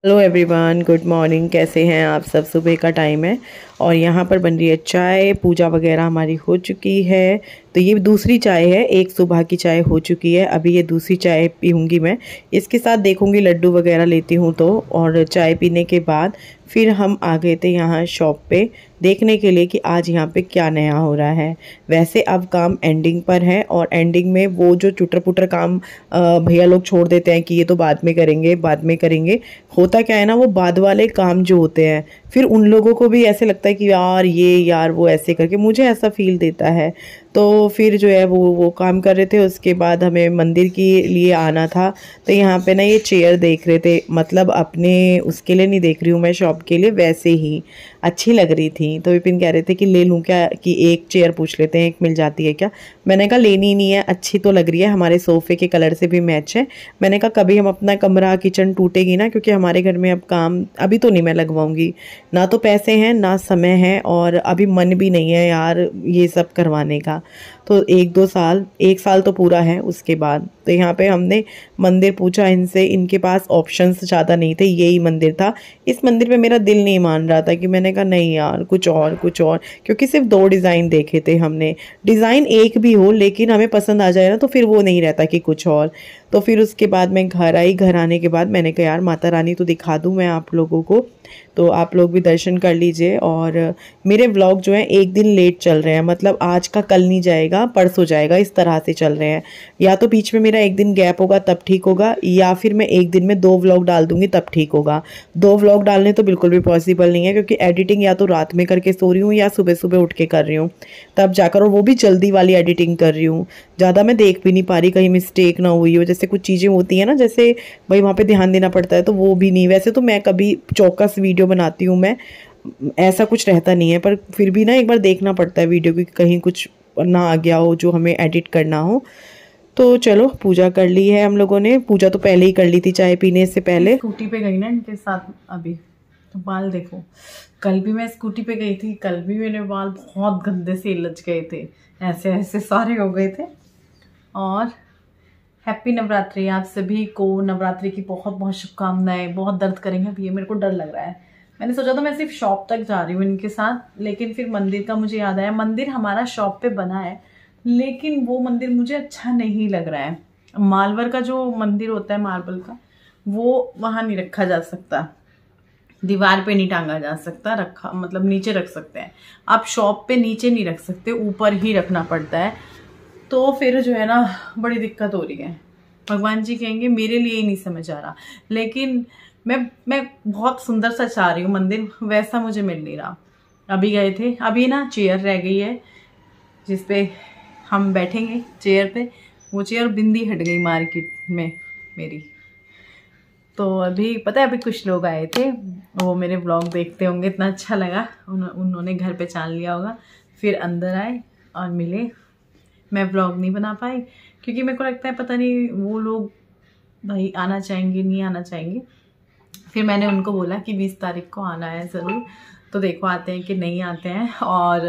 Hello everyone, good morning. कैसे हैं आप सब? सुबह का टाइम है और यहाँ पर बन रही है चाय। पूजा वगैरह हमारी हो चुकी है। तो ये दूसरी चाय है, एक सुबह की चाय हो चुकी है, अभी ये दूसरी चाय पीऊँगी मैं। इसके साथ देखूँगी लड्डू वगैरह लेती हूँ तो। और चाय पीने के बाद फिर हम आ गए थे यहाँ शॉप पे देखने के लिए कि आज यहाँ पे क्या नया हो रहा है। वैसे अब काम एंडिंग पर है और एंडिंग में वो जो चुटर पुटर काम भैया लोग छोड़ देते हैं कि ये तो बाद में करेंगे बाद में करेंगे। होता क्या है ना, वो बाद वाले काम जो होते हैं फिर उन लोगों को भी ऐसे लगता है कि यार ये यार वो ऐसे करके, मुझे ऐसा फील देता है। तो फिर जो है वो काम कर रहे थे। उसके बाद हमें मंदिर के लिए आना था। तो यहाँ पे ना ये चेयर देख रहे थे, मतलब अपने उसके लिए नहीं देख रही हूँ मैं, शॉप के लिए। वैसे ही अच्छी लग रही थी तो विपिन कह रहे थे कि ले लूँ क्या, कि एक चेयर पूछ लेते हैं एक मिल जाती है क्या। मैंने कहा लेनी नहीं है, अच्छी तो लग रही है, हमारे सोफ़े के कलर से भी मैच है। मैंने कहा कभी हम अपना कमरा किचन टूटेगी ना, क्योंकि हमारे घर में अब काम अभी तो नहीं मैं लगवाऊंगी, ना तो पैसे हैं ना समय है और अभी मन भी नहीं है यार ये सब करवाने का। तो एक साल तो पूरा है उसके बाद। तो यहाँ पे हमने मंदिर पूछा इनसे, इनके पास ऑप्शंस ज़्यादा नहीं थे, यही मंदिर था। इस मंदिर पे मेरा दिल नहीं मान रहा था कि मैंने कहा नहीं यार कुछ और, क्योंकि सिर्फ 2 डिज़ाइन देखे थे हमने। डिज़ाइन एक भी हो लेकिन हमें पसंद आ जाए ना तो फिर वो नहीं रहता कि कुछ और। तो फिर उसके बाद मैं घर आई, घर आने के बाद मैंने कहा यार माता रानी तो दिखा दूँ मैं आप लोगों को, तो आप लोग भी दर्शन कर लीजिए। और मेरे व्लॉग जो हैं एक दिन लेट चल रहे हैं, मतलब आज का कल नहीं जाएगा परसों जाएगा, इस तरह से चल रहे हैं। या तो बीच में मेरा एक दिन गैप होगा तब ठीक होगा, या फिर मैं एक दिन में 2 व्लॉग डाल दूंगी तब ठीक होगा। 2 व्लॉग डालने तो बिल्कुल भी पॉसिबल नहीं है, क्योंकि एडिटिंग या तो रात में करके सो रही हूँ या सुबह सुबह उठ के कर रही हूँ तब जाकर, और वो भी जल्दी वाली एडिटिंग कर रही हूँ। ज़्यादा मैं देख भी नहीं पा रही कहीं मिस्टेक ना हुई हो, जैसे कुछ चीज़ें होती हैं ना, जैसे भाई वहाँ पे ध्यान देना पड़ता है, तो वो भी नहीं। वैसे तो मैं कभी चौकस वीडियो बनाती हूँ मैं, ऐसा कुछ रहता नहीं है, पर फिर भी ना एक बार देखना पड़ता है वीडियो की, कहीं कुछ ना आ गया हो जो हमें एडिट करना हो। तो चलो पूजा कर ली है हम लोगों ने, पूजा तो पहले ही कर ली थी चाय पीने से पहले। स्कूटी पे गई ना इनके साथ अभी, तो बाल देखो। कल भी मैं स्कूटी पे गई थी, कल भी मेरे बाल बहुत गंदे से लच गए थे, ऐसे ऐसे सारे हो गए थे। और हैप्पी नवरात्रि आप सभी को, नवरात्रि की बहुत बहुत शुभकामनाएं। बहुत दर्द करेंगे अभी, ये मेरे को डर लग रहा है। मैंने सोचा था मैं सिर्फ शॉप तक जा रही हूँ इनके साथ, लेकिन फिर मंदिर का मुझे याद आया। मंदिर हमारा शॉप पे बना है लेकिन वो मंदिर मुझे अच्छा नहीं लग रहा है। मालवर का जो मंदिर होता है मार्बल का, वो वहां नहीं रखा जा सकता, दीवार पे नहीं टांगा जा सकता, रखा मतलब नीचे रख सकते हैं। आप शॉप पे नीचे नहीं रख सकते, ऊपर ही रखना पड़ता है। तो फिर जो है ना बड़ी दिक्कत हो रही है। भगवान जी कहेंगे मेरे लिए ही नहीं समझ आ रहा, लेकिन मैं बहुत सुंदर सा चाह रही हूँ मंदिर, वैसा मुझे मिल नहीं रहा। अभी गए थे, अभी ना चेयर रह गई है जिसपे हम बैठेंगे चेयर पे, वो चेयर बिंदी हट गई मार्केट में मेरी। तो अभी पता है अभी कुछ लोग आए थे, वो मेरे ब्लॉग देखते होंगे, इतना अच्छा लगा, उन्होंने घर पे जान लिया होगा। फिर अंदर आए और मिले। मैं ब्लॉग नहीं बना पाई क्योंकि मेरे को लगता है पता नहीं वो लोग भाई आना चाहेंगे नहीं आना चाहेंगे। फिर मैंने उनको बोला कि 20 तारीख को आना है ज़रूर, तो देखो आते हैं कि नहीं आते हैं। और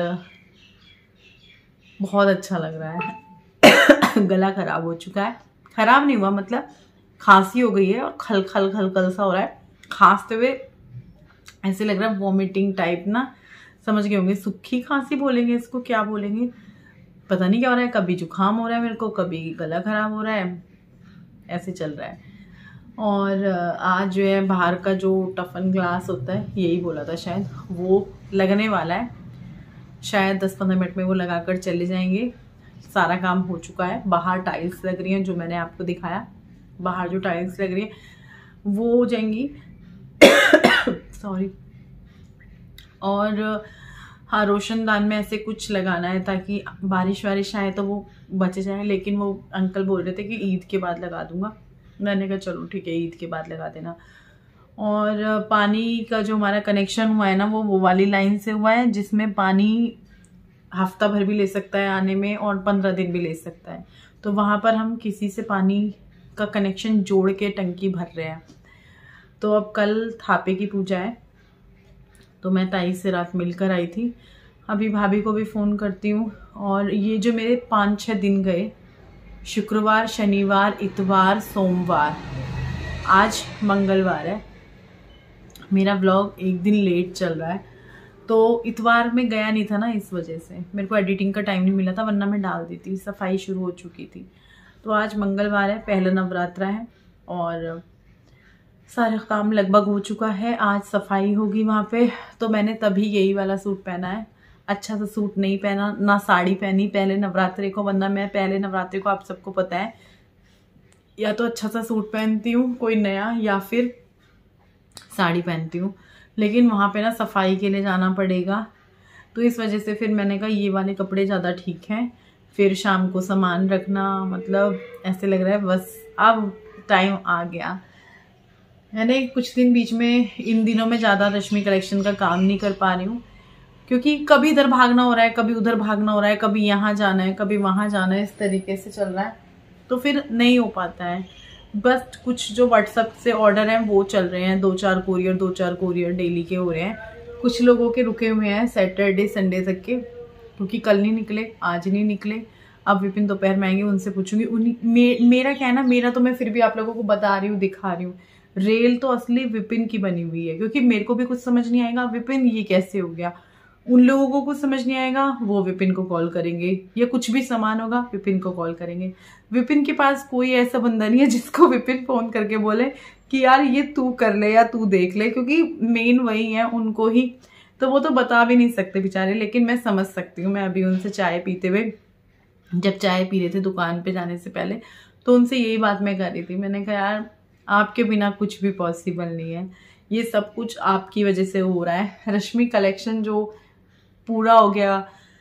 बहुत अच्छा लग रहा है। गला खराब हो चुका है, खराब नहीं हुआ मतलब खांसी हो गई है और खल खल खल खल सा हो रहा है। खांसते हुए ऐसे लग रहा है वॉमिटिंग टाइप ना, समझ गए होंगे, सूखी खांसी बोलेंगे इसको, क्या बोलेंगे पता नहीं क्या हो रहा है। कभी जुकाम हो रहा है मेरे को, कभी गला खराब हो रहा है, ऐसे चल रहा है। और आज जो है बाहर का जो टफन ग्लास होता है, यही बोला था शायद, वो लगने वाला है। शायद 10-15 मिनट में वो लगाकर चले जाएंगे। सारा काम हो चुका है। बाहर टाइल्स लग रही हैं जो मैंने आपको दिखाया, बाहर जो टाइल्स लग रही है वो हो जाएंगी। सॉरी। और हाँ, रोशनदान में ऐसे कुछ लगाना है ताकि बारिश वारिश आए तो वो बच जाए, लेकिन वो अंकल बोल रहे थे कि ईद के बाद लगा दूंगा। मैंने कहा चलो ठीक है ईद के बाद लगा देना। और पानी का जो हमारा कनेक्शन हुआ है ना, वो वाली लाइन से हुआ है जिसमें पानी हफ्ता भर भी ले सकता है आने में और 15 दिन भी ले सकता है। तो वहाँ पर हम किसी से पानी का कनेक्शन जोड़ के टंकी भर रहे हैं। तो अब कल थापे की पूजा है, तो मैं ताई से रात मिलकर आई थी। अभी भाभी को भी फ़ोन करती हूँ। और ये जो मेरे 5-6 दिन गए, शुक्रवार शनिवार इतवार सोमवार, आज मंगलवार है, मेरा व्लॉग एक दिन लेट चल रहा है, तो इतवार में गया नहीं था ना, इस वजह से मेरे को एडिटिंग का टाइम नहीं मिला था, वरना मैं डाल देती। सफाई शुरू हो चुकी थी। तो आज मंगलवार है, पहला नवरात्रा है और सारा काम लगभग हो चुका है। आज सफाई होगी वहाँ पे, तो मैंने तभी यही वाला सूट पहना है। अच्छा सा सूट नहीं पहना, ना साड़ी पहनी पहले नवरात्रे को, वरना मैं पहले नवरात्रे को आप सबको पता है या तो अच्छा सा सूट पहनती हूँ कोई नया, या फिर साड़ी पहनती हूँ। लेकिन वहाँ पे ना सफाई के लिए जाना पड़ेगा, तो इस वजह से फिर मैंने कहा ये वाले कपड़े ज़्यादा ठीक हैं। फिर शाम को सामान रखना, मतलब ऐसे लग रहा है बस अब टाइम आ गया। मैंने कुछ दिन बीच में इन दिनों में ज़्यादा रश्मि कलेक्शन का काम नहीं कर पा रही हूँ, क्योंकि कभी इधर भागना हो रहा है, कभी उधर भागना हो रहा है, कभी यहाँ जाना है, कभी वहाँ जाना है, इस तरीके से चल रहा है, तो फिर नहीं हो पाता है। बस कुछ जो व्हाट्सएप से ऑर्डर हैं वो चल रहे हैं, 2-4 कोरियर डेली के हो रहे हैं। कुछ लोगों के रुके हुए हैं सैटरडे संडे तक के, क्योंकि कल नहीं निकले, आज नहीं निकले। अब विपिन दोपहर में आएंगे, उनसे पूछूंगी। मेरा क्या है ना, मेरा तो मैं फिर भी आप लोगों को बता रही हूँ, दिखा रही हूँ। रेल तो असली विपिन की बनी हुई है, क्योंकि मेरे को भी कुछ समझ नहीं आएगा विपिन ये कैसे हो गया, उन लोगों को कुछ समझ नहीं आएगा, वो विपिन को कॉल करेंगे, या कुछ भी सामान होगा विपिन को कॉल करेंगे। विपिन के पास कोई ऐसा बंदा नहीं है जिसको विपिन फोन करके बोले कि यार ये तू कर ले या तू देख ले, क्योंकि मेन वही है उनको ही, तो वो तो बता भी नहीं सकते बेचारे। लेकिन मैं समझ सकती हूँ। मैं अभी उनसे चाय पीते हुए, जब चाय पी रहे थे दुकान पे जाने से पहले, तो उनसे यही बात मैं कर रही थी। मैंने कहा यार आपके बिना कुछ भी पॉसिबल नहीं है, ये सब कुछ आपकी वजह से हो रहा है। रश्मि कलेक्शन जो पूरा हो गया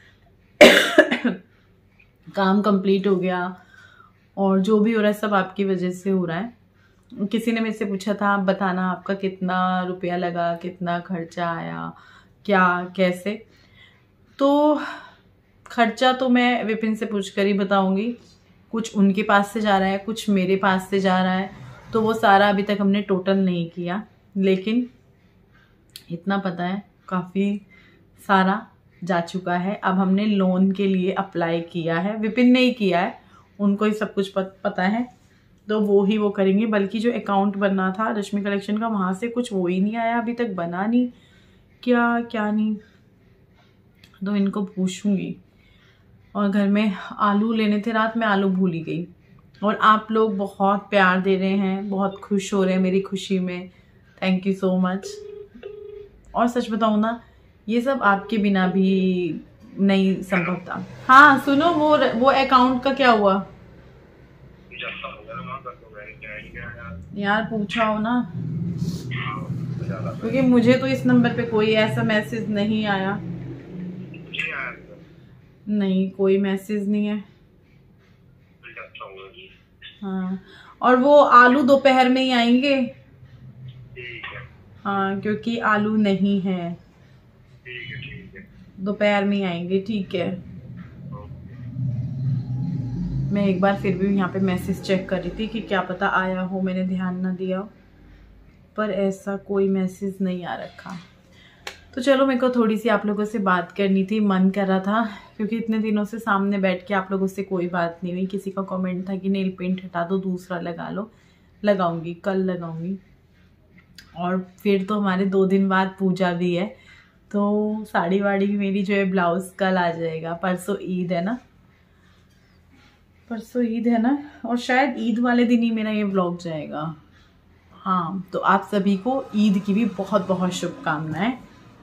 काम कंप्लीट हो गया, और जो भी हो रहा है सब आपकी वजह से हो रहा है। किसी ने मेरे से पूछा था आप बताना आपका कितना रुपया लगा, कितना खर्चा आया, क्या कैसे। तो खर्चा तो मैं विपिन से पूछ कर ही बताऊंगी। कुछ उनके पास से जा रहा है, कुछ मेरे पास से जा रहा है, तो वो सारा अभी तक हमने टोटल नहीं किया, लेकिन इतना पता है काफ़ी सारा जा चुका है। अब हमने लोन के लिए अप्लाई किया है, विपिन ने ही किया है, उनको ही सब कुछ पता है, तो वो ही वो करेंगे। बल्कि जो अकाउंट बनना था रश्मि कलेक्शन का, वहाँ से कुछ वो ही नहीं आया अभी तक, बना नहीं, क्या नहीं, तो इनको पूछूंगी। और घर में आलू लेने थे, रात में आलू भूल ही गई। और आप लोग बहुत प्यार दे रहे हैं, बहुत खुश हो रहे हैं मेरी खुशी में, थैंक यू सो मच। और सच बताऊँ ना, ये सब आपके बिना भी नहीं संभव था। हाँ सुनो, वो अकाउंट का क्या हुआ यार, पूछा हो ना, क्योंकि मुझे तो इस नंबर पे कोई ऐसा मैसेज नहीं आया। नहीं, कोई मैसेज नहीं है। हाँ, और वो आलू दोपहर में ही आएंगे। हाँ, क्योंकि आलू नहीं है, दोपहर में ही आएंगे। ठीक है, मैं एक बार फिर भी यहाँ पे मैसेज चेक कर रही थी कि क्या पता आया हो, मैंने ध्यान ना दिया, पर ऐसा कोई मैसेज नहीं आ रखा। तो चलो, मेरे को थोड़ी सी आप लोगों से बात करनी थी, मन कर रहा था, क्योंकि इतने दिनों से सामने बैठ के आप लोगों से कोई बात नहीं हुई। किसी का कमेंट था कि नेल पेंट हटा दो, दूसरा लगा लो। लगाऊंगी, कल लगाऊंगी। और फिर तो हमारे 2 दिन बाद पूजा भी है, तो साड़ी वाड़ी मेरी जो है ब्लाउज कल आ जाएगा। परसों ईद है ना, और शायद ईद वाले दिन ही मेरा ये व्लॉग जाएगा। हाँ, तो आप सभी को ईद की भी बहुत बहुत शुभकामनाएं।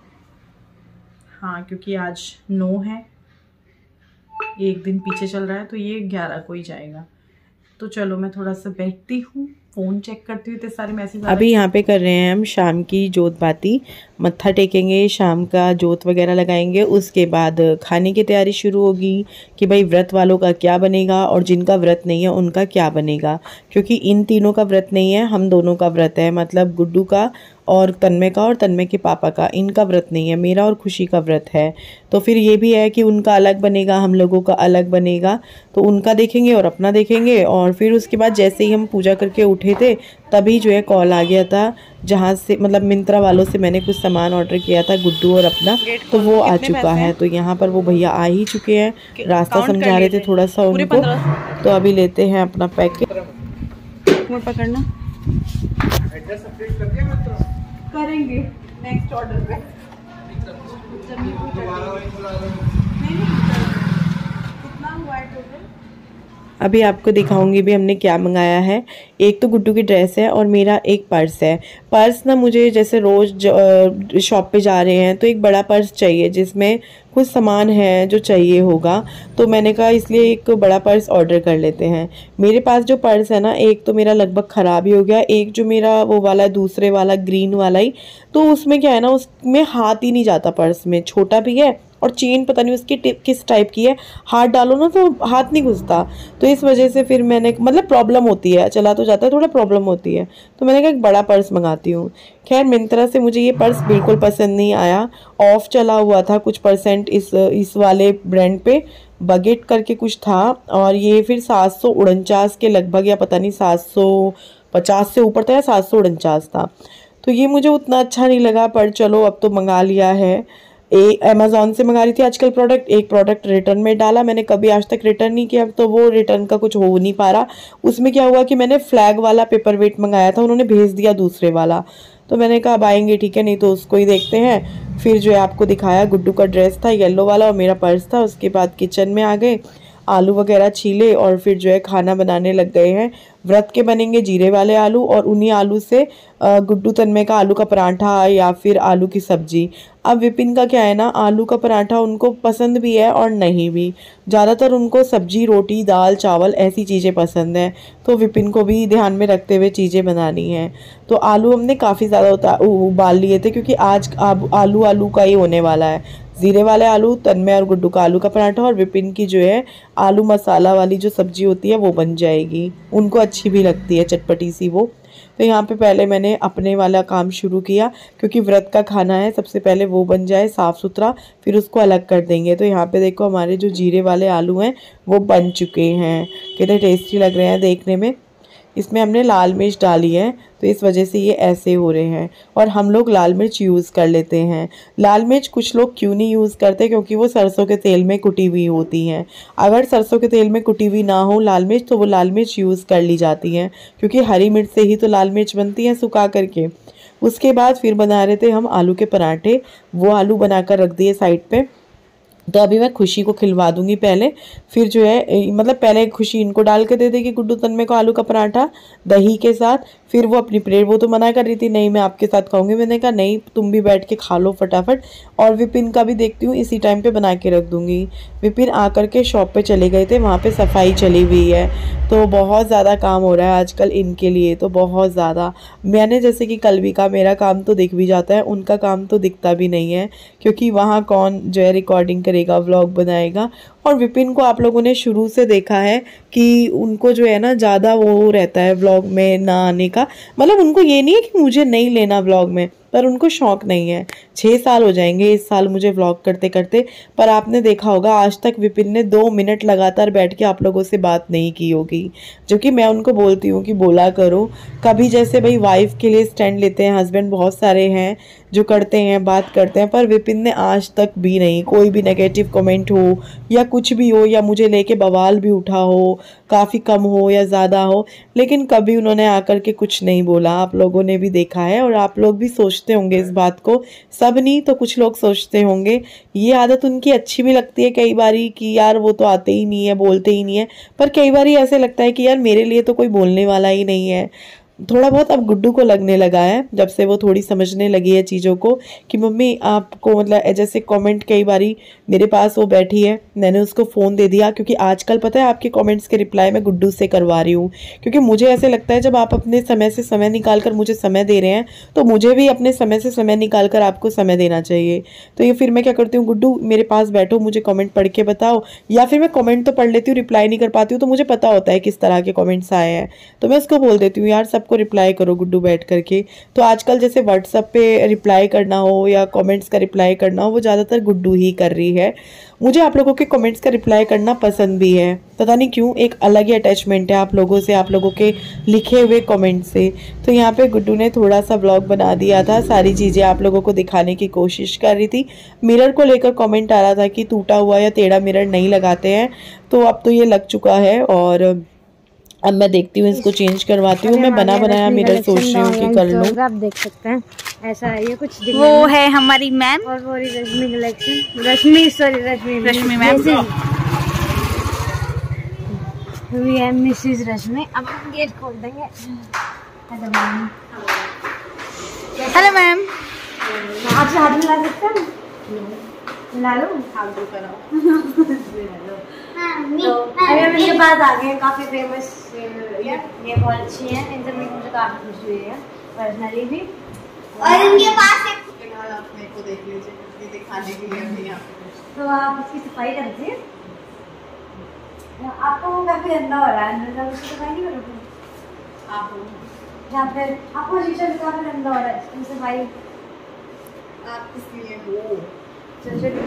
हाँ, क्योंकि आज 9 है, एक दिन पीछे चल रहा है, तो ये 11 को ही जाएगा। तो चलो, मैं थोड़ा सा बैठती हूँ, फ़ोन चेक करती हुई, तो सारे मैसेज। अभी यहाँ पे कर रहे हैं हम शाम की जोत बाती, मत्था टेकेंगे, शाम का जोत वगैरह लगाएंगे। उसके बाद खाने की तैयारी शुरू होगी कि भाई व्रत वालों का क्या बनेगा और जिनका व्रत नहीं है उनका क्या बनेगा। क्योंकि इन तीनों का व्रत नहीं है, हम दोनों का व्रत है, मतलब गुड्डू का और तन्मय का और तन्मय के पापा का, इनका व्रत नहीं है, मेरा और खुशी का व्रत है। तो फिर ये भी है कि उनका अलग बनेगा, हम लोगों का अलग बनेगा, तो उनका देखेंगे और अपना देखेंगे। और फिर उसके बाद जैसे ही हम पूजा करके उठे थे, तभी जो है कॉल आ गया था, जहाँ से मतलब मिंत्रा वालों से मैंने कुछ सामान ऑर्डर किया था, गुड्डू और अपना, तो वो आ चुका है। तो यहाँ पर वो भैया आ ही चुके हैं, रास्ता समझा रहे थे थोड़ा सा उनको। तो अभी लेते हैं अपना पैकेट। पकड़ना कर करेंगे नेक्स्ट ऑर्डर पे। कितना हुआ है टोटल? अभी आपको दिखाऊंगी भी हमने क्या मंगाया है। एक तो गुड्डू की ड्रेस है और मेरा एक पर्स है। पर्स ना मुझे जैसे रोज़ शॉप पे जा रहे हैं तो एक बड़ा पर्स चाहिए जिसमें कुछ सामान है जो चाहिए होगा, तो मैंने कहा इसलिए एक बड़ा पर्स ऑर्डर कर लेते हैं। मेरे पास जो पर्स है ना, एक तो मेरा लगभग ख़राब ही हो गया, एक जो मेरा वो वाला दूसरे वाला ग्रीन वाला ही, तो उसमें क्या है ना, उसमें हाथ ही नहीं जाता, पर्स में छोटा भी है और चेन पता नहीं उसकी किस टाइप की है, हाथ डालो ना तो हाथ नहीं घुसता। तो इस वजह से फिर मैंने मतलब प्रॉब्लम होती है, चला तो जाता है, थोड़ा प्रॉब्लम होती है, तो मैंने कहा एक बड़ा पर्स मंगाती हूँ। खैर मिंत्रा से मुझे ये पर्स बिल्कुल पसंद नहीं आया, ऑफ चला हुआ था कुछ % इस वाले ब्रांड पे, बगेट करके कुछ था, और ये फिर 749 के लगभग, या पता नहीं 750 से ऊपर था या 749 था। तो ये मुझे उतना अच्छा नहीं लगा, पर चलो अब तो मंगा लिया है। अमेज़ॉन से मंगा रही थी आजकल प्रोडक्ट, एक प्रोडक्ट रिटर्न में डाला, मैंने कभी आज तक रिटर्न नहीं किया, तो वो रिटर्न का कुछ हो नहीं पा रहा। उसमें क्या हुआ कि मैंने फ्लैग वाला पेपर वेट मंगाया था, उन्होंने भेज दिया दूसरे वाला, तो मैंने कहा अब आएंगे ठीक है, नहीं तो उसको ही देखते हैं। फिर जो है आपको दिखाया, गुड्डू का ड्रेस था येलो वाला और मेरा पर्स था। उसके बाद किचन में आ गए, आलू वगैरह छीले और फिर जो है खाना बनाने लग गए हैं। व्रत के बनेंगे जीरे वाले आलू, और उन्हीं आलू से गुड्डू तन्मय का आलू का पराठा या फिर आलू की सब्जी। अब विपिन का क्या है ना, आलू का पराठा उनको पसंद भी है और नहीं भी, ज़्यादातर उनको सब्जी रोटी दाल चावल ऐसी चीज़ें पसंद हैं, तो विपिन को भी ध्यान में रखते हुए चीज़ें बनानी हैं। तो आलू हमने काफ़ी ज़्यादा उबाल लिए थे, क्योंकि आज आलू का ही होने वाला है, जीरे वाले आलू, तन्मय और गुड्डू का आलू का पराठा, और विपिन की जो है आलू मसाला वाली जो सब्जी होती है वो बन जाएगी, उनको अच्छी भी लगती है चटपटी सी वो। तो यहाँ पे पहले मैंने अपने वाला काम शुरू किया, क्योंकि व्रत का खाना है, सबसे पहले वो बन जाए साफ़ सुथरा, फिर उसको अलग कर देंगे। तो यहाँ पे देखो हमारे जो जीरे वाले आलू हैं वो बन चुके हैं, कितने टेस्टी लग रहे हैं देखने में। इसमें हमने लाल मिर्च डाली है, तो इस वजह से ये ऐसे हो रहे हैं, और हम लोग लाल मिर्च यूज़ कर लेते हैं। लाल मिर्च कुछ लोग क्यों नहीं यूज़ करते, क्योंकि वो सरसों के तेल में कुटी हुई होती हैं। अगर सरसों के तेल में कुटी हुई ना हो लाल मिर्च, तो वो लाल मिर्च यूज़ कर ली जाती हैं, क्योंकि हरी मिर्च से ही तो लाल मिर्च बनती है सुखा करके। उसके बाद फिर बना रहे थे हम आलू के पराठे, वो आलू बनाकर रख दिए साइड पे। तो अभी मैं खुशी को खिलवा दूंगी पहले, फिर जो है मतलब पहले खुशी इनको डाल के दे देगी गुड्डू तन्मय को आलू का पराठा दही के साथ, फिर वो अपनी प्लेट, वो तो मना कर रही थी नहीं मैं आपके साथ खाऊंगी, मैंने कहा नहीं तुम भी बैठ के खा लो फटाफट, और विपिन का भी देखती हूँ इसी टाइम पे बना के रख दूंगी। विपिन आकर के शॉप पे चले गए थे, वहाँ पे सफाई चली हुई है, तो बहुत ज़्यादा काम हो रहा है आजकल इनके लिए, तो बहुत ज़्यादा। मैंने जैसे कि कल भी कहा मेरा काम तो दिख भी जाता है, उनका काम तो दिखता भी नहीं है, क्योंकि वहाँ कौन जो है रिकॉर्डिंग करेगा, व्लॉग बनाएगा। और विपिन को आप लोगों ने शुरू से देखा है कि उनको जो है ना ज़्यादा वो रहता है व्लॉग में ना आने का, मतलब उनको ये नहीं है कि मुझे नहीं लेना व्लॉग में, पर उनको शौक़ नहीं है। 6 साल हो जाएंगे इस साल मुझे व्लॉग करते करते, पर आपने देखा होगा आज तक विपिन ने 2 मिनट लगातार बैठ के आप लोगों से बात नहीं की होगी, जो कि मैं उनको बोलती हूँ कि बोला करो। कभी जैसे भाई वाइफ के लिए स्टैंड लेते हैं, हस्बैंड बहुत सारे हैं जो करते हैं बात करते हैं, पर विपिन ने आज तक भी नहीं, कोई भी नेगेटिव कमेंट हो या कुछ भी हो, या मुझे लेके बवाल भी उठा हो, काफ़ी कम हो या ज़्यादा हो, लेकिन कभी उन्होंने आकर के कुछ नहीं बोला। आप लोगों ने भी देखा है और आप लोग भी सोचते होंगे इस बात को, सब नहीं तो कुछ लोग सोचते होंगे। ये आदत उनकी अच्छी भी लगती है कई बारी कि यार वो तो आते ही नहीं है, बोलते ही नहीं है, पर कई बारी ऐसे लगता है कि यार मेरे लिए तो कोई बोलने वाला ही नहीं है। थोड़ा बहुत अब गुड्डू को लगने लगा है, जब से वो थोड़ी समझने लगी है चीज़ों को, कि मम्मी आपको मतलब जैसे कमेंट कई बारी मेरे पास वो बैठी है, मैंने उसको फ़ोन दे दिया, क्योंकि आजकल पता है आपके कमेंट्स के रिप्लाई मैं गुड्डू से करवा रही हूँ, क्योंकि मुझे ऐसे लगता है जब आप अपने समय से समय निकाल कर मुझे समय दे रहे हैं, तो मुझे भी अपने समय से समय निकाल कर आपको समय देना चाहिए। तो ये फिर मैं क्या करती हूँ, गुड्डू मेरे पास बैठो, मुझे कमेंट पढ़ के बताओ, या फिर मैं कमेंट तो पढ़ लेती हूँ, रिप्लाई नहीं कर पाती हूँ, तो मुझे पता होता है किस तरह के कमेंट्स आए हैं, तो मैं उसको बोल देती हूँ यार सबको रिप्लाई करो गुड्डू बैठ करके। तो आजकल जैसे व्हाट्सएप पे रिप्लाई करना हो या कमेंट्स का रिप्लाई करना हो, वो ज़्यादातर गुड्डू ही कर रही है। मुझे आप लोगों के कमेंट्स का रिप्लाई करना पसंद भी है, पता नहीं क्यों, एक अलग ही अटैचमेंट है आप लोगों से, आप लोगों के लिखे हुए कमेंट से। तो यहाँ पे गुड्डू ने थोड़ा सा ब्लॉग बना दिया था, सारी चीज़ें आप लोगों को दिखाने की कोशिश कर रही थी। मिरर को लेकर कमेंट आ रहा था कि टूटा हुआ या टेढ़ा मिरर नहीं लगाते हैं, तो अब तो ये लग चुका है, और अब मैं देखती हूँ, इसको चेंज करवाती हूँ। मैं बना बनाया मिरर सोच रही हूँ कि कर लूँ। आप देख सकते हैं ऐसा है ये कुछ। वो है हमारी मैम और वो रश्मि कलेक्शन, रश्मि मैम, वी है मिसेज रश्मि। अब हम गेट खोल देंगे। Hello ma'am. Hello ma'am. आप से हाथ मिला सकते हैं? मिला लो। तो अभी हम इनके पास आ गए। काफ़ी फेमस ये बहुत अच्छी है, इनसे मुझे काफ़ी खुशी हुई है पर्सनली भी। और इनके पास एक आप मेरे को देख लीजिए दिखाने के लिए हम यहाँ पे। तो आप उसकी सफाई कर दीजिए। आपको वो काफ़ी गंदा हो रहा है, उसकी सफाई नहीं करोगे आप? या फिर आपको शीशा भी काफ़ी गंदा हो रहा है, उसकी सफाई आप किसके लिए हो? चलिए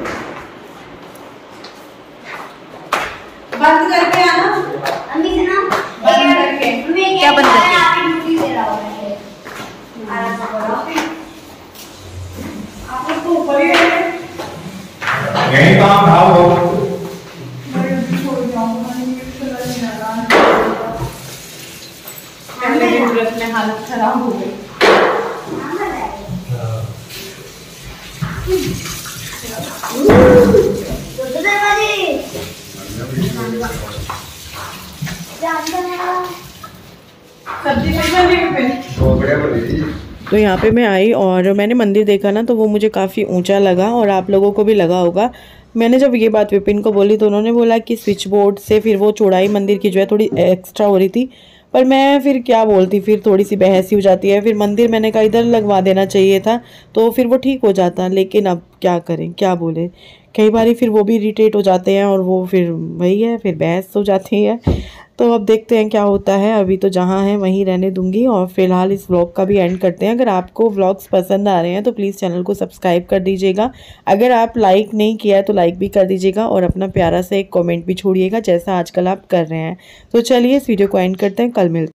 बंद करके आना। अम्मी से ना बंद करके। क्या बंद करके? आपकी ड्यूटी दे रहा हूँ मैं। आराम से बोलो। आप तो ऊपर ही है। यही काम था वो। पहले दिन व्रत में हालत खराब हो गई। सब्जी तो यहाँ पे मैं आई और मैंने मंदिर देखा ना, तो वो मुझे काफ़ी ऊंचा लगा और आप लोगों को भी लगा होगा। मैंने जब ये बात विपिन को बोली तो उन्होंने बोला कि स्विच बोर्ड से फिर वो चौड़ाई मंदिर की जो है थोड़ी एक्स्ट्रा हो रही थी, पर मैं फिर क्या बोलती, फिर थोड़ी सी बहस ही हो जाती है। फिर मंदिर मैंने कहा इधर लगवा देना चाहिए था तो फिर वो ठीक हो जाता, लेकिन अब क्या करें, क्या बोले। कई बार फिर वो भी इरिटेट हो जाते हैं और वो फिर वही है, फिर बहस हो जाती है। तो अब देखते हैं क्या होता है। अभी तो जहाँ है वहीं रहने दूंगी और फिलहाल इस व्लॉग का भी एंड करते हैं। अगर आपको व्लॉग्स पसंद आ रहे हैं तो प्लीज़ चैनल को सब्सक्राइब कर दीजिएगा। अगर आप लाइक नहीं किया है तो लाइक भी कर दीजिएगा और अपना प्यारा सा एक कमेंट भी छोड़िएगा जैसा आजकल आप कर रहे हैं। तो चलिए इस वीडियो को एंड करते हैं, कल मिलते हैं।